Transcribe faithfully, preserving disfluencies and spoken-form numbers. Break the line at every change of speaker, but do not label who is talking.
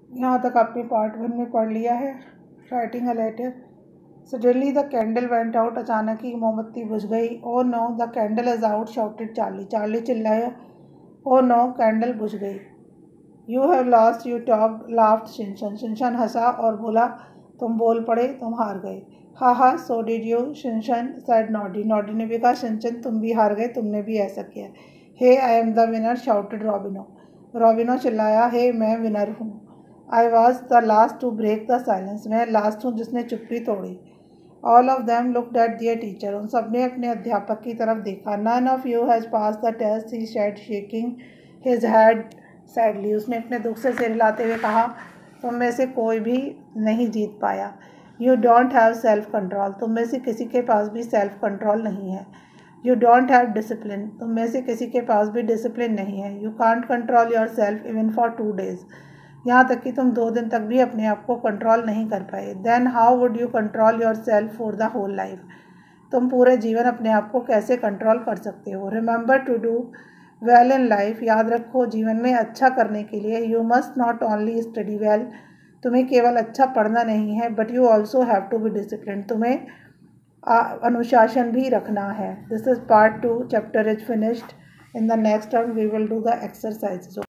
यहाँ तक आपने पार्ट वन में पढ़ लिया है, writing a letter. Suddenly the candle went out, अचानक ही मोमबत्ती बुझ गई। Oh no the candle is out, shouted Charlie. Charlie चिल्लाया, ओ नो कैंडल बुझ गई। You have lost you talk, laughed Shinchan. Shinchan हंसा और बोला, तुम बोल पड़े, तुम हार गए। हा हा, so did you, Shinchan said Noddy. Noddy ने भी कहा, शिनशन तुम भी हार गए, तुमने भी ऐसा किया। Hey I am the winner, shouted Robino. Robino चिल्लाया, हे मैं विनर हूँ। I was the last to break the silence, मैं लास्ट हूँ जिसने चुप्पी तोड़ी। All of them looked at their teacher, उन सब ने अपने अध्यापक की तरफ देखा। None of you has pass the test, he said shaking his head sadly. उसने अपने दुख से सिर हिलाते हुए कहा, तुम में से कोई भी नहीं जीत पाया। You don't have self control, तुम में से किसी के पास भी सेल्फ कंट्रोल नहीं है। यू डोंट हैव डिसिप्लिन, तुम में से किसी के पास भी डिसिप्लिन नहीं है। You can't control yourself even for two days, यहाँ तक कि तुम दो दिन तक भी अपने आप को कंट्रोल नहीं कर पाए। Then how would you control yourself for the whole life, तुम पूरे जीवन अपने आप को कैसे कंट्रोल कर सकते हो। Remember to do well in life, याद रखो जीवन में अच्छा करने के लिए you must not only study well, तुम्हें केवल अच्छा पढ़ना नहीं है, but you also have to be discipline, तुम्हें अनुशासन भी रखना है। This is part two, chapter is finished. In the next term we will do the exercise.